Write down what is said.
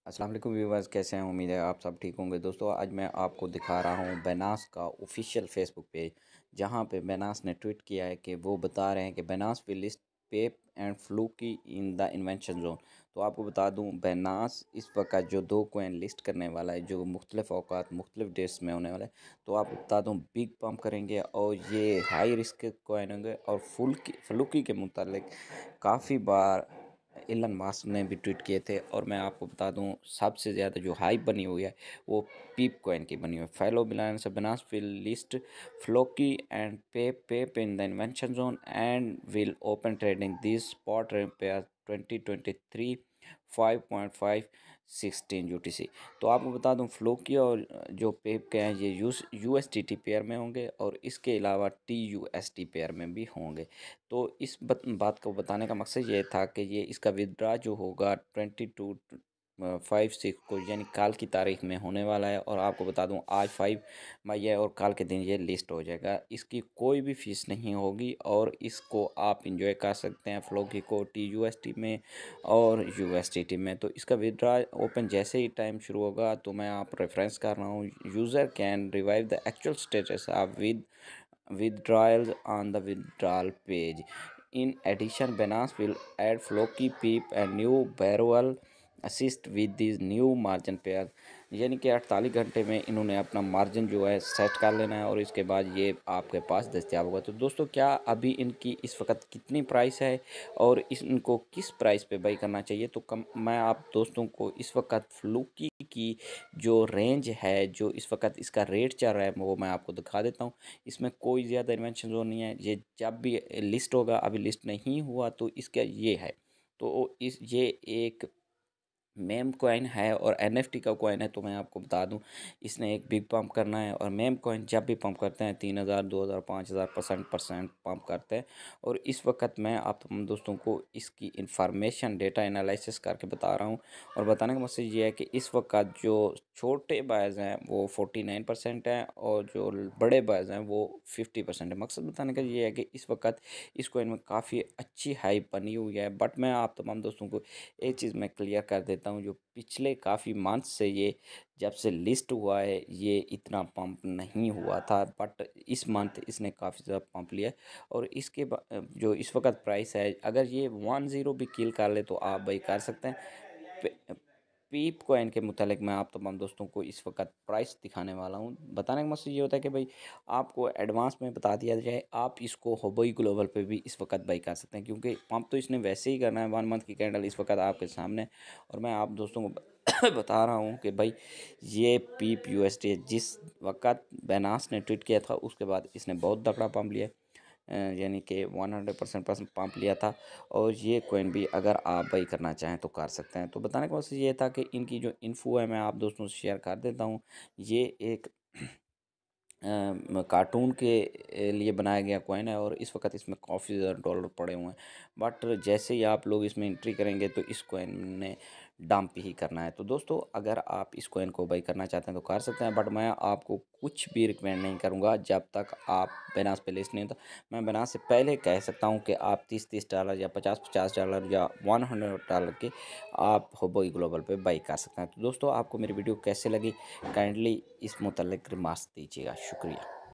अस्सलाम वालेकुम व्यूवर्स, कैसे हैं? उम्मीद है आप सब ठीक होंगे। दोस्तों आज मैं आपको दिखा रहा हूं बेनास का ऑफिशियल फेसबुक पेज, जहां पे बेनास ने ट्वीट किया है कि वो बता रहे हैं कि Binance will list Pepe and Floki in the innovation zone. तो आपको बता दूं बेनास इस वक्त जो दो कोइन लिस्ट करने वाला है, जो मुख्तलिफ औकात मुख्तलिफ डेट्स में होने वाला है। तो आपको बता दूं बिग पम्प करेंगे और ये हाई रिस्क कोइन होंगे। और फ्लूकी के मुतालिक काफ़ी बार एलन मास्क ने भी ट्वीट किए थे। और मैं आपको बता दूं सबसे ज़्यादा जो हाइप बनी हुई है वो पीप कॉइन की बनी हुई है। फेलो बिलायंस Binance will list Floki and Pepe in the innovation zone and will open trading this spot pair 2023 5.516 UTC। तो आपको बता दूं फ्लोकी और जो पेप के हैं ये USDT पेयर में होंगे और इसके अलावा TUSD पेयर में भी होंगे। तो इस बात को बताने का मकसद ये था कि ये इसका विदड्रा जो होगा 22/5/6 को यानी कल की तारीख में होने वाला है। और आपको बता दूं आज 5 मई है और कल के दिन ये लिस्ट हो जाएगा। इसकी कोई भी फीस नहीं होगी और इसको आप इंजॉय कर सकते हैं फ्लोकी को TUSD में और USDT में। तो इसका विदड्रा ओपन जैसे ही टाइम शुरू होगा तो मैं आप रेफरेंस कर रहा हूँ, user can revive the actual status of withdrawals on the withdrawal page. In addition, Binance will add Floki, Peep and new Barrel assist with these new margin pairs। यानी कि 48 घंटे में इन्होंने अपना मार्जिन जो है सेट कर लेना है और इसके बाद ये आपके पास दस्तियाब होगा। तो दोस्तों क्या अभी इनकी इस वक्त कितनी प्राइस है और इनको किस प्राइस पे बाई करना चाहिए, तो मैं आप दोस्तों को इस वक्त फ्लूकी की जो रेंज है, जो इस वक्त इसका रेट चल रहा है, वो मैं आपको दिखा देता हूँ। इसमें कोई ज़्यादा इन्वेंशन जोन नहीं है। ये जब भी लिस्ट होगा, अभी लिस्ट नहीं हुआ तो इसका ये है। तो ये एक मेम कॉइन है और NFT का कॉइन है। तो मैं आपको बता दूं इसने एक बिग पंप करना है और मेम कॉइन जब भी पंप करते हैं 3000 2000 5000 परसेंट पंप करते हैं। और इस वक्त मैं आप तमाम दोस्तों को इसकी इंफॉर्मेशन डेटा एनालिसिस करके बता रहा हूं। और बताने का मकसद ये है कि इस वक्त जो छोटे बायर्स हैं वो 49% हैं और जो बड़े बायर्स हैं वो 50% है। मकसद बताने का ये है कि इस वक्त इस कॉइन में काफ़ी अच्छी हाइप बनी हुई है। बट मैं आप तमाम दोस्तों को एक चीज़ मैं क्लियर कर देता हूँ, जो पिछले काफ़ी मंथ से ये जब से लिस्ट हुआ है ये इतना पंप नहीं हुआ था, बट इस मंथ इसने काफ़ी ज़्यादा पंप लिया है। और इसके जो इस वक्त प्राइस है, अगर ये 10 भी किल कर ले तो आप भाई कर सकते हैं। पीप कॉइन के मुतालिक मैं आप तमाम दोस्तों को इस वक्त प्राइस दिखाने वाला हूँ। बताने का मकसद ये होता है कि भाई आपको एडवांस में बता दिया जाए, आप इसको होबोई ग्लोबल पे भी इस वक्त बाई कर सकते हैं, क्योंकि पंप तो इसने वैसे ही करना है। 1 मंथ की कैंडल इस वक्त आपके सामने। और मैं आप दोस्तों को बता रहा हूँ कि भाई ये पीप USD जिस वक्त बेनास ने ट्वीट किया था उसके बाद इसने बहुत तगड़ा पंप लिया, यानी कि 100% पंप लिया था। और ये कॉइन भी अगर आप बाई करना चाहें तो कर सकते हैं। तो बताने का मकसद ये था कि इनकी जो इन्फो है मैं आप दोस्तों से शेयर कर देता हूँ। ये एक कार्टून के लिए बनाया गया कॉइन है और इस वक्त इसमें काफ़ी ज़्यादा डॉलर पड़े हुए हैं। बट जैसे ही आप लोग इसमें एंट्री करेंगे तो इस कॉइन ने डंप ही करना है। तो दोस्तों अगर आप इस कॉइन को बाई करना चाहते हैं तो कर सकते हैं, बट मैं आपको कुछ भी रिकमेंड नहीं करूंगा जब तक आप बेनास पे लिस्ट नहीं होता। मैं बेनास से पहले कह सकता हूं कि आप 30-30 डॉलर या 50-50 डॉलर या $100 के आप होबोई ग्लोबल पे बाई कर सकते हैं। तो दोस्तों आपको मेरी वीडियो कैसे लगी, काइंडली इस मुतल्लिक रिमार्क्स दीजिएगा। शुक्रिया।